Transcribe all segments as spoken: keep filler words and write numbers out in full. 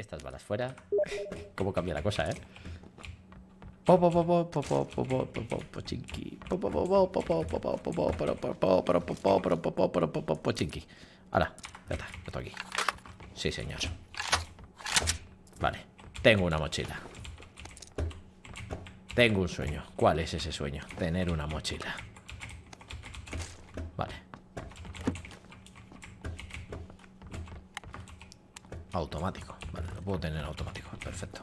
Estas balas fuera. Cómo cambia la cosa, eh. Popo popo popo popo popo pochinki. Popo popo popo popo popo popo popo popo pochinki. Ahora, ya está, esto aquí. Sí, señor. Vale, tengo una mochila. Tengo un sueño. ¿Cuál es ese sueño? Tener una mochila. Vale. Automático. Vale, lo puedo tener automático. Perfecto.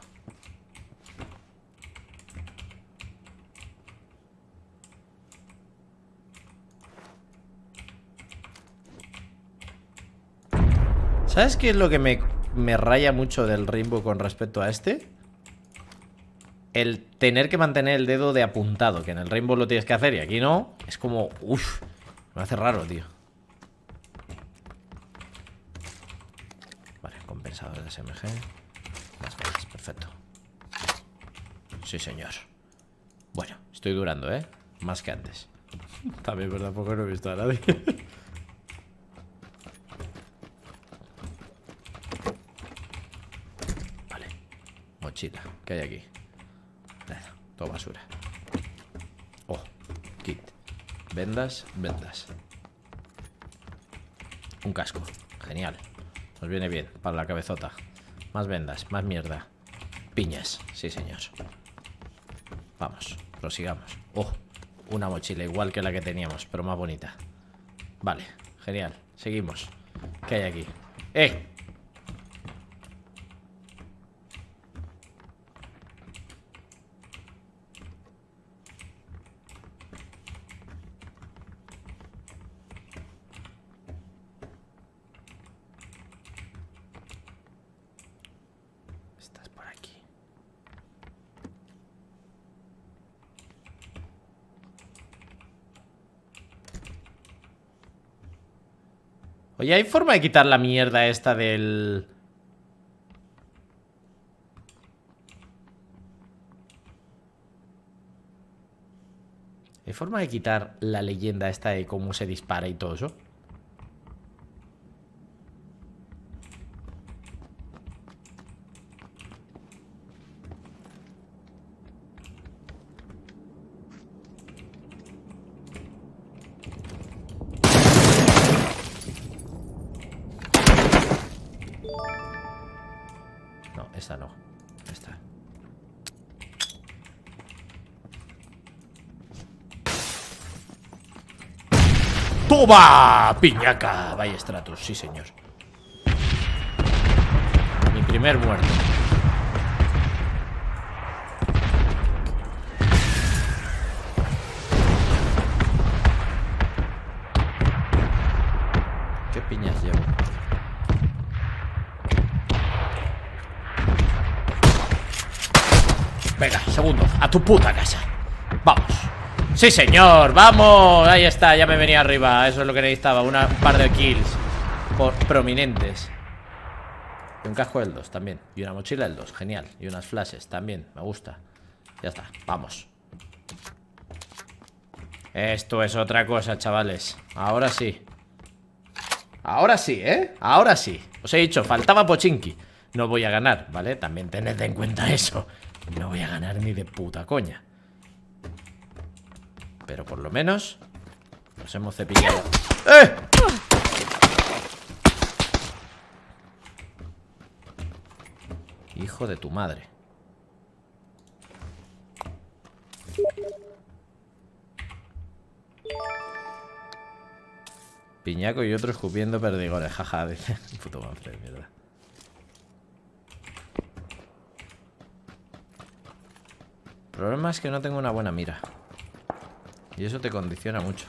¿Sabes qué es lo que me, me raya mucho del Rainbow con respecto a este? El tener que mantener el dedo de apuntado, que en el Rainbow lo tienes que hacer y aquí no. Es como, uff, me hace raro, tío. Vale, compensador de S M G. Más balas, perfecto. Sí, señor. Bueno, estoy durando, ¿eh? Más que antes. También, ¿verdad? Porque no he visto a nadie. Vale. Mochila. ¿Qué hay aquí? Nada, todo basura. Oh, kit. Vendas, vendas. Un casco. Genial. Nos viene bien para la cabezota. Más vendas, más mierda. Piñas, sí señor. Vamos, prosigamos. Oh, una mochila igual que la que teníamos, pero más bonita. Vale, genial, seguimos. ¿Qué hay aquí? ¡Eh! Estás por aquí. Oye, ¿hay forma de quitar la mierda esta del... ¿Hay forma de quitar la leyenda esta de cómo se dispara y todo eso? No, esta no. Esta. ¡Toma! ¡Piñaca! Vaya Stratus, sí señor. Mi primer muerto. ¿Qué piñas llevo? Venga, segundo, a tu puta casa. Vamos. Sí, señor, vamos. Ahí está, ya me venía arriba. Eso es lo que necesitaba, una, un par de kills por prominentes. Y un casco del dos también. Y una mochila del dos, genial. Y unas flashes también, me gusta. Ya está, vamos. Esto es otra cosa, chavales. Ahora sí. Ahora sí, ¿eh? Ahora sí. Os he dicho, faltaba Pochinki. No voy a ganar, ¿vale? También tened en cuenta eso. No voy a ganar ni de puta coña. Pero por lo menos nos hemos cepillado. ¡Eh! Hijo de tu madre. Piñaco y otro escupiendo perdigones. Jaja, dice. Puto Manfred, mierda. El problema es que no tengo una buena mira. Y eso te condiciona mucho.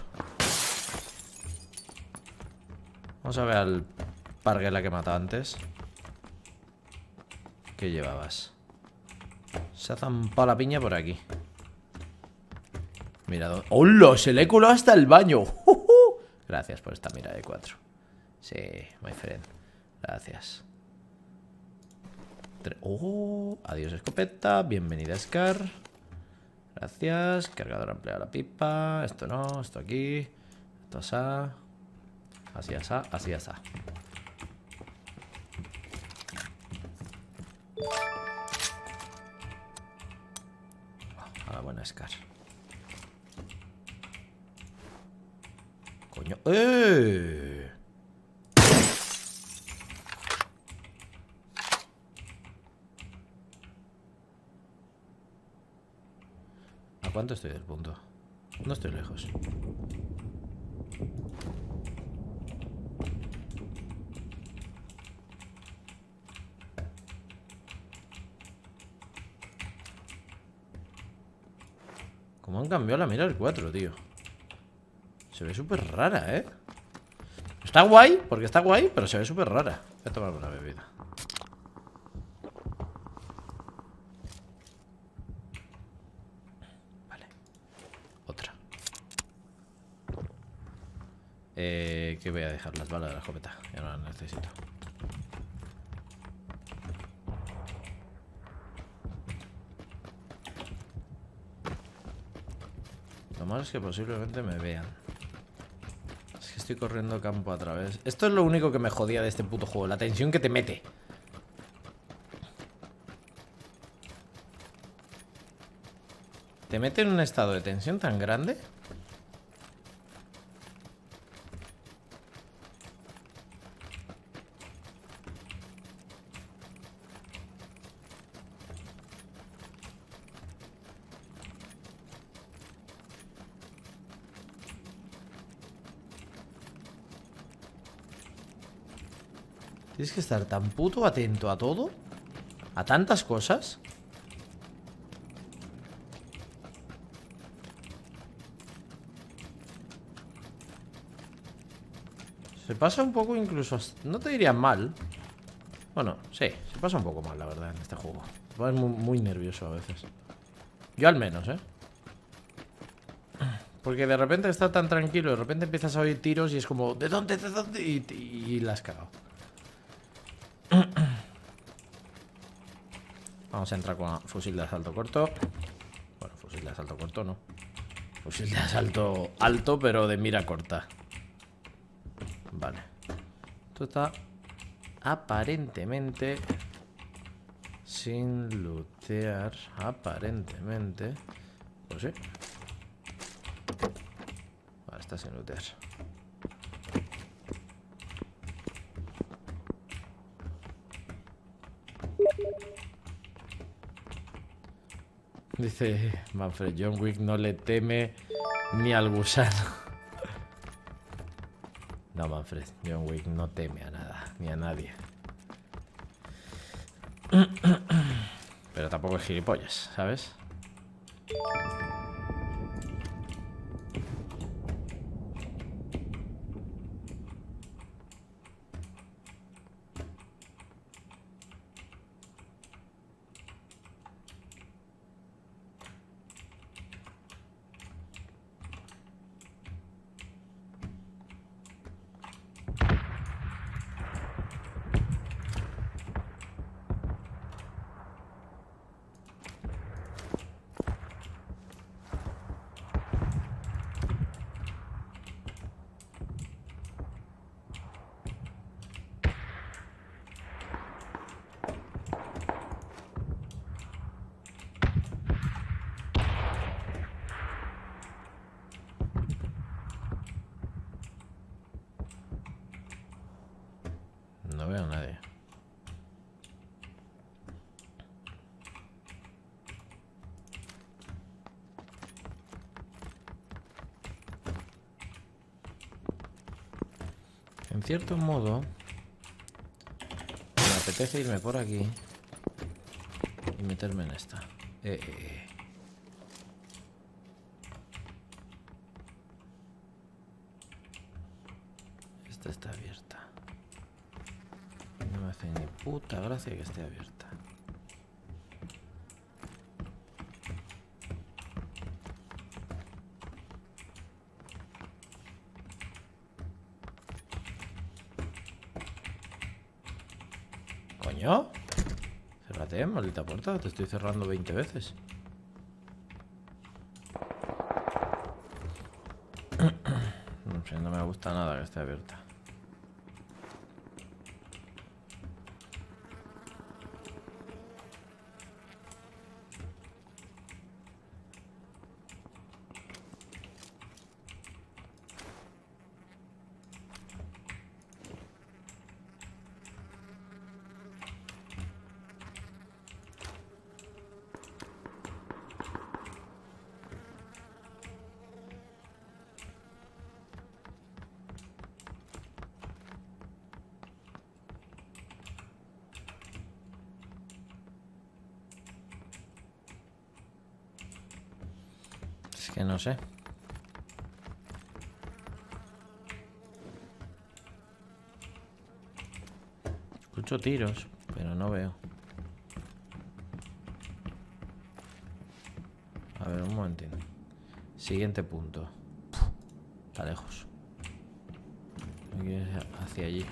Vamos a ver al parguela que mataba antes. ¿Qué llevabas? Se ha zampado la piña por aquí. Mira, ¡hola! Se le he colado hasta el baño. ¡Uh, uh! Gracias por esta mira de cuatro. Sí, my friend. Gracias. ¡Oh! Adiós escopeta. Bienvenida Scar. Gracias. Cargador ampliado a la pipa. Esto no, esto aquí. Esto así. Así así, así así. A la buena Scar. Coño. ¡Eh! ¿A cuánto estoy del punto? No estoy lejos. ¿Cómo han cambiado la mira el cuatro, tío? Se ve súper rara, ¿eh? Está guay, porque está guay, pero se ve súper rara. Voy a tomar una bebida. Vale. Otra. Eh, ¿qué voy a dejar? Las balas de la escopeta. Ya no las necesito. Lo malo es que posiblemente me vean. Es que estoy corriendo campo a través. Esto es lo único que me jodía de este puto juego. La tensión que te mete. Te mete en un estado de tensión tan grande. Tienes que estar tan puto atento a todo. A tantas cosas. Se pasa un poco incluso... No te diría mal. Bueno, sí, se pasa un poco mal, la verdad, en este juego. Te pones muy, muy nervioso a veces. Yo al menos, ¿eh? Porque de repente está tan tranquilo, de repente empiezas a oír tiros y es como... ¿De dónde? ¿De dónde? Y, y, y la has cagado. Vamos a entrar con fusil de asalto corto. Bueno, fusil de asalto corto no. Fusil de asalto alto, pero de mira corta. Vale. Esto está aparentemente sin lootear. Aparentemente. Pues sí. Vale, está sin lootear. Dice Manfred, John Wick no le teme ni al gusano. No, Manfred, John Wick no teme a nada, ni a nadie. Pero tampoco es gilipollas, ¿sabes? No veo a nadie. En cierto modo, me apetece irme por aquí y meterme en esta. Eh, eh, eh. Esta está abierta. No me hace ni puta gracia que esté abierta. Coño. Cérrate, maldita puerta. Te estoy cerrando veinte veces. No sé, no me gusta nada que esté abierta. Es que no sé. Escucho tiros, pero no veo. A ver, un momentito. Siguiente punto. Está lejos. Hay que ir hacia allí.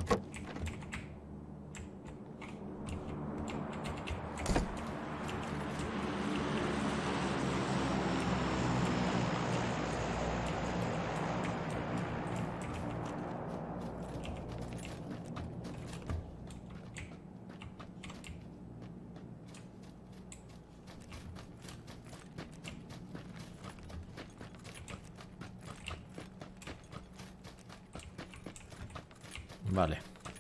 Vale.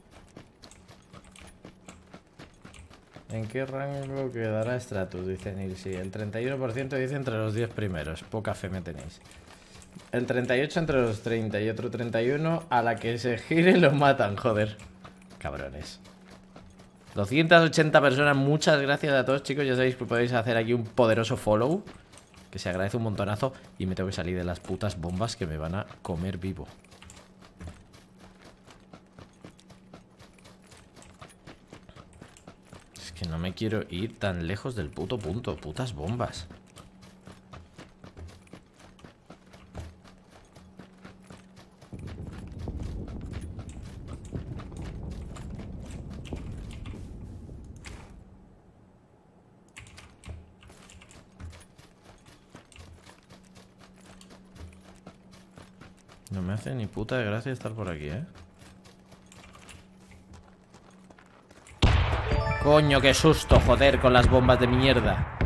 ¿En qué rango quedará Stratus? Dice Nilsi. El treinta y uno por ciento dice entre los diez primeros. Poca fe me tenéis. El treinta y ocho entre los treinta y otro treinta y uno a la que se gire lo matan, joder. Cabrones. doscientas ochenta personas. Muchas gracias a todos, chicos. Ya sabéis que podéis hacer aquí un poderoso follow, que se agradece un montonazo. Y me tengo que salir de las putas bombas que me van a comer vivo. Que no me quiero ir tan lejos del puto punto. Putas bombas. No me hace ni puta de gracia estar por aquí, ¿eh? Coño, qué susto, joder, con las bombas de mierda.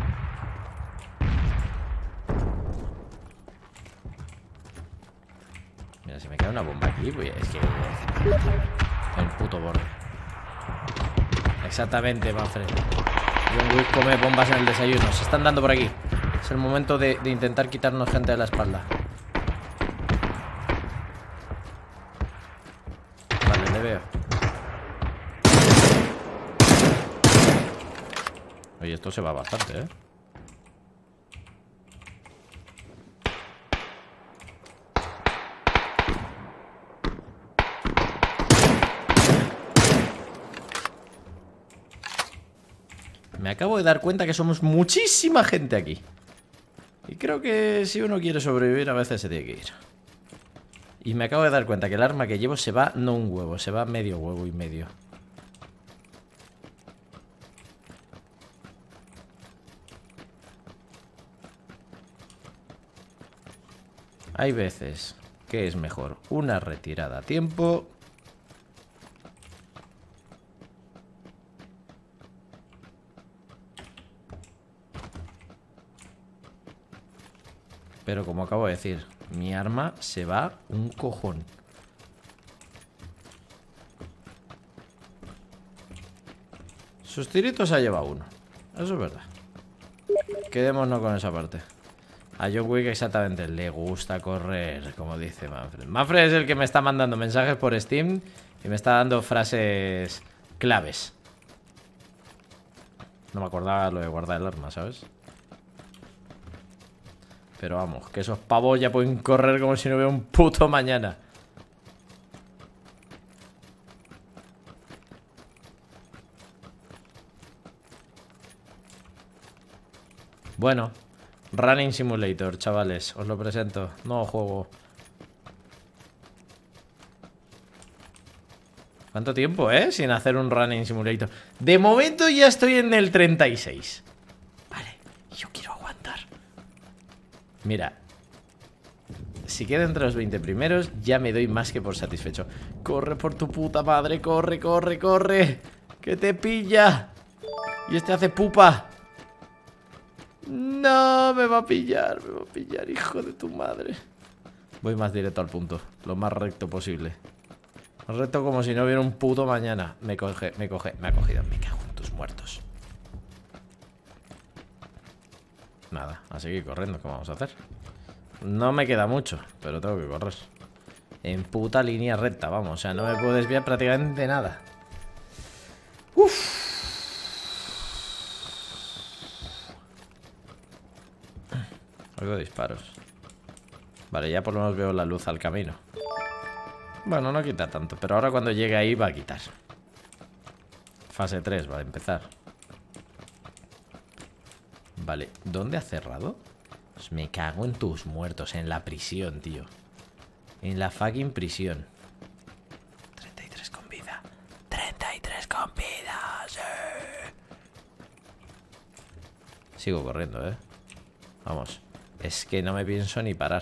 Mira, si me cae una bomba aquí, pues es que... el puto borde. Exactamente, Manfred. John Wick come bombas en el desayuno. Se están dando por aquí. Es el momento de, de intentar quitarnos gente de la espalda. Vale, le veo. Oye, esto se va bastante, ¿eh? Me acabo de dar cuenta que somos muchísima gente aquí. Y creo que si uno quiere sobrevivir a veces se tiene que ir. Y me acabo de dar cuenta que el arma que llevo se va no un huevo, se va medio huevo y medio. Hay veces que es mejor una retirada a tiempo. Pero como acabo de decir, mi arma se va un cojón. Sus tiritos ha llevado uno. Eso es verdad. Quedémonos con esa parte. A John Wick exactamente le gusta correr, como dice Manfred. Manfred es el que me está mandando mensajes por Steam y me está dando frases claves. No me acordaba lo de guardar el arma, ¿sabes? Pero vamos, que esos pavos ya pueden correr como si no hubiera un puto mañana. Bueno, Running Simulator, chavales, os lo presento. Nuevo juego. ¿Cuánto tiempo, eh? Sin hacer un Running Simulator. De momento ya estoy en el treinta y seis. Vale, yo quiero aguantar. Mira, si quedo entre los veinte primeros, ya me doy más que por satisfecho. Corre por tu puta madre, corre, corre, corre. Que te pilla. Y este hace pupa. No, me va a pillar, me va a pillar, hijo de tu madre. Voy más directo al punto, lo más recto posible. Recto como si no hubiera un puto mañana. Me coge, me coge, me ha cogido, me cago en tus muertos. Nada, a seguir corriendo, ¿qué vamos a hacer? No me queda mucho, pero tengo que correr. En puta línea recta, vamos, o sea, no me puedo desviar prácticamente nada. Uff. Oigo disparos. Vale, ya por lo menos veo la luz al camino. Bueno, no quita tanto, pero ahora cuando llegue ahí va a quitar. Fase tres va a empezar. Vale, ¿dónde ha cerrado? Pues me cago en tus muertos, en la prisión, tío. En la fucking prisión. treinta y tres con vida. treinta y tres con vida, sí. Sigo corriendo, eh. Vamos. Es que no me pienso ni parar.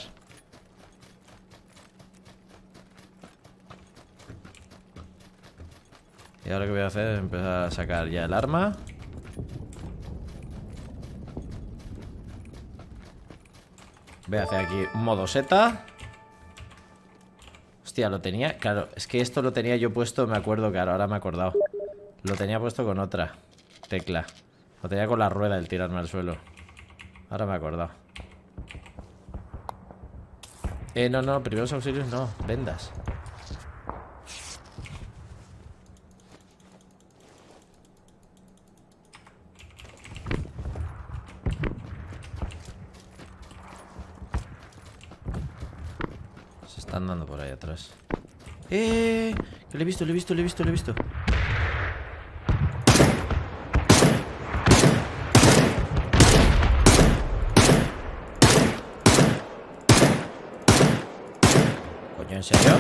Y ahora lo que voy a hacer es empezar a sacar ya el arma. Voy a hacer aquí modo seta. Hostia, lo tenía... Claro, es que esto lo tenía yo puesto, me acuerdo, claro, ahora me he acordado. Lo tenía puesto con otra tecla. Lo tenía con la rueda el tirarme al suelo. Ahora me he acordado. Eh, no, no, primeros auxilios no, vendas. Se están dando por ahí atrás. ¡Eh! Que le he visto, le he visto, le he visto, le he visto. ¿En serio?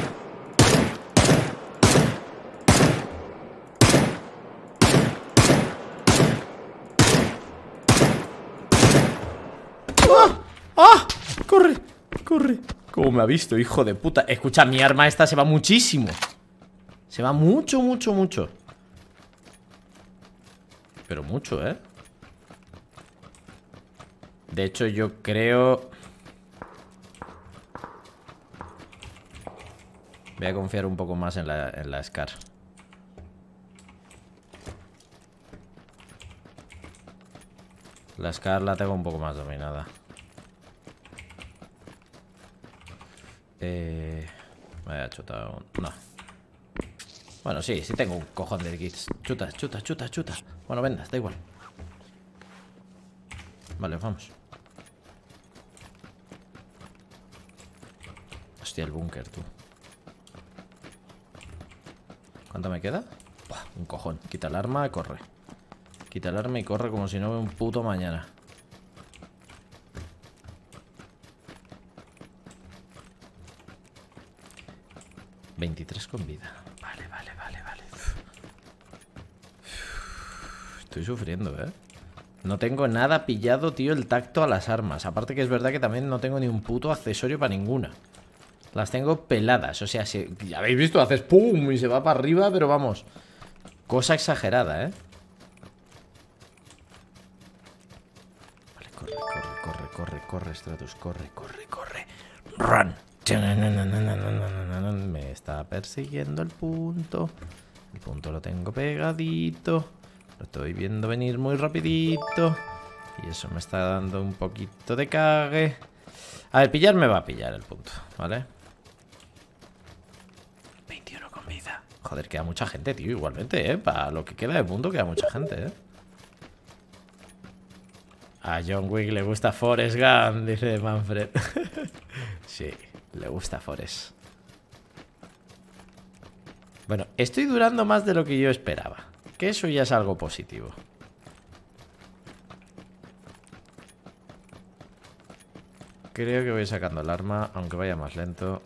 ¡Ah! ¡Ah! ¡Corre! ¡Corre! ¿Cómo me ha visto, hijo de puta? Escucha, mi arma esta se va muchísimo. Se va mucho, mucho, mucho. Pero mucho, ¿eh? De hecho, yo creo... Voy a confiar un poco más en la, en la Scar. La Scar la tengo un poco más dominada. Eh... Me había chutado... No. Bueno, sí, sí tengo un cojón de kits. Chuta, chuta, chuta, chuta. Bueno, vendas, da igual. Vale, vamos. Hostia, el búnker, tú. ¿Cuánto me queda? Buah, un cojón. Quita el arma y corre. Quita el arma y corre como si no ve un puto mañana. veintitrés con vida. Vale, vale, vale, vale. Estoy sufriendo, ¿eh? No tengo nada pillado, tío, el tacto a las armas. Aparte que es verdad que también no tengo ni un puto accesorio para ninguna. Las tengo peladas, o sea, si, ya habéis visto, haces pum y se va para arriba, pero vamos. Cosa exagerada, ¿eh? Vale, corre, corre, corre, corre, corre, Stratus, corre, corre, corre. Run. Me está persiguiendo el punto. El punto lo tengo pegadito. Lo estoy viendo venir muy rapidito. Y eso me está dando un poquito de cague. A ver, pillar me va a pillar el punto, ¿vale? veintiuno con vida. Joder, queda mucha gente, tío, igualmente, ¿eh? Para lo que queda de punto queda mucha gente, ¿eh? A John Wick le gusta Forrest Gump, dice Manfred. Sí, le gusta Forrest. Bueno, estoy durando más de lo que yo esperaba. Que eso ya es algo positivo. Creo que voy sacando el arma, aunque vaya más lento.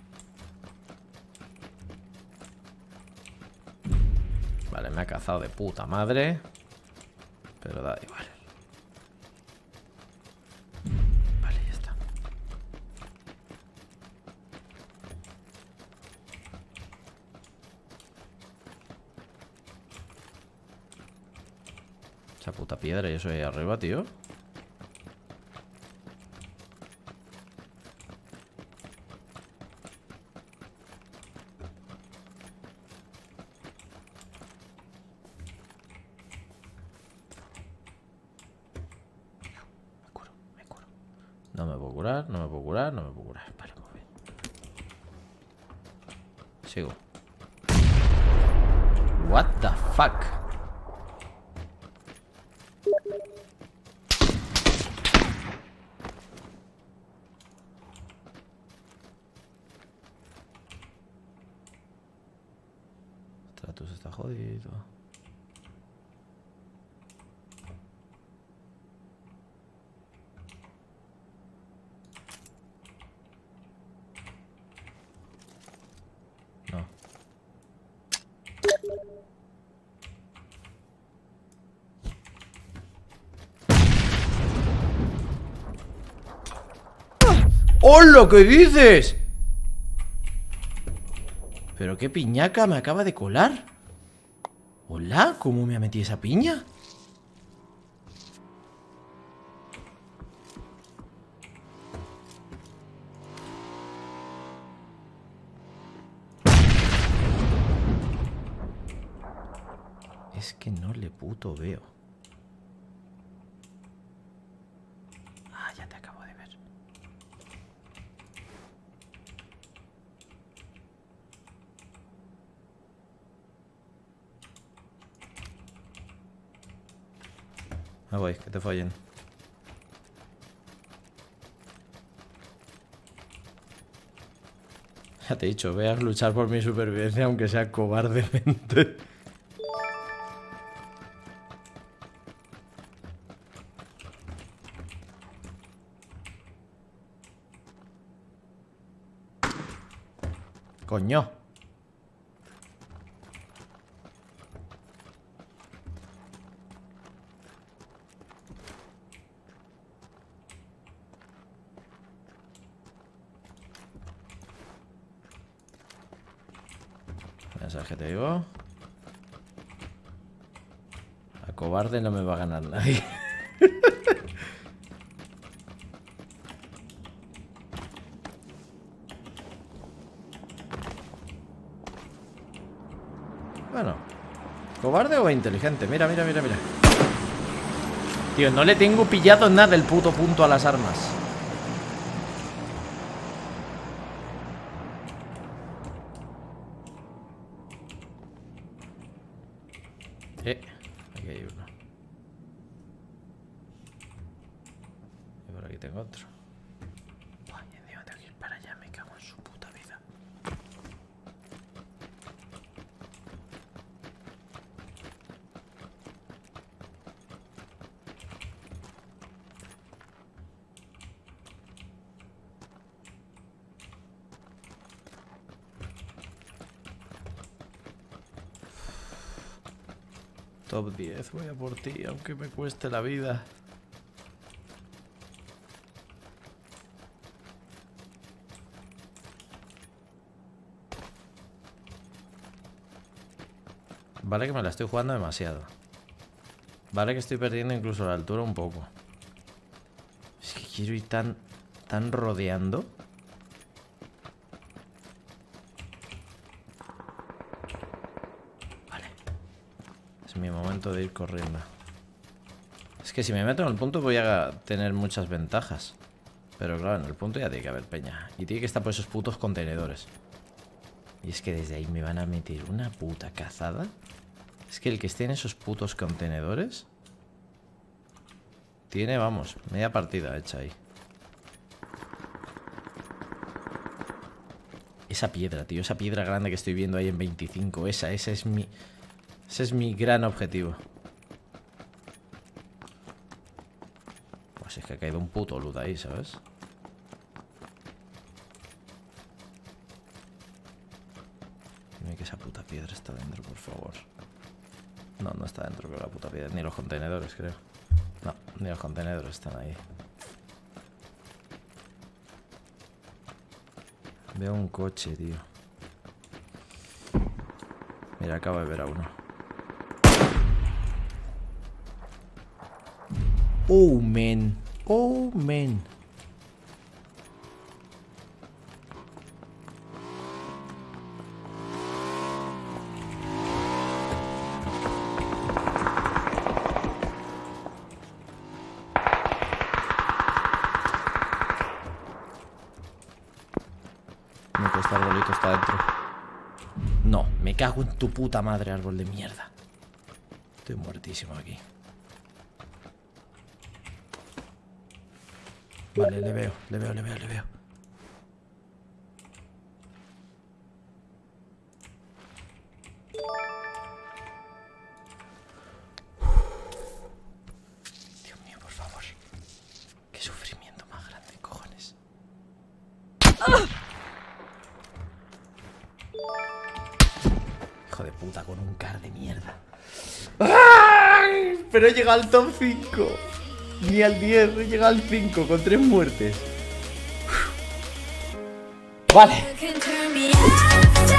Vale, me ha cazado de puta madre. Pero da igual. Vale, ya está. Esa puta piedra y eso ahí arriba, tío. No me puedo curar, no me puedo curar, no me puedo curar. Vale, muy bien. Sigo. What the fuck? ¡Hola! ¿Qué dices? ¿Pero qué piñaca me acaba de colar? ¿Hola? ¿Cómo me ha metido esa piña? Es que no le puto veo. Ah, ya te acabo de ver. Ah, voy, que te fallen. Ya te he dicho, voy a luchar por mi supervivencia, aunque sea cobardemente. Coño. Ya sabes que te digo. A cobarde no me va a ganar nadie. Bueno, ¿cobarde o inteligente? Mira, mira, mira, mira. Tío, no le tengo pillado nada el puto punto a las armas. Eh, aquí hay uno. Y por aquí tengo otro. Buah, y encima tengo que ir para allá, me cago en su puta vida. Top diez, voy a por ti, aunque me cueste la vida. Vale que me la estoy jugando demasiado. Vale que estoy perdiendo incluso la altura un poco. Es que quiero ir tan, tan rodeando. Vale. Es mi momento de ir corriendo. Es que si me meto en el punto voy a tener muchas ventajas. Pero claro, en el punto ya tiene que haber peña. Y tiene que estar por esos putos contenedores. Y es que desde ahí me van a meter una puta cazada. Es que el que esté en esos putos contenedores tiene, vamos, media partida hecha ahí. Esa piedra, tío, esa piedra grande que estoy viendo ahí en veinticinco. Esa, esa es mi... Ese es mi gran objetivo. Pues es que ha caído un puto loot ahí, ¿sabes? Dime que esa puta piedra está dentro, por favor. No, no está dentro con la puta piedra. Ni los contenedores, creo. No, ni los contenedores están ahí. Veo un coche, tío. Mira, acabo de ver a uno. Oh, man. Oh, man. Me cuesta arbolito, está dentro. No, me cago en tu puta madre, árbol de mierda. Estoy muertísimo aquí. Vale, le veo, le veo, le veo, le veo. Dios mío, por favor. Qué sufrimiento más grande, cojones. Hijo de puta, con un car de mierda. ¡Ay! Pero he llegado al top cinco. Ni al diez, he llegado al cinco con tres muertes. Vale.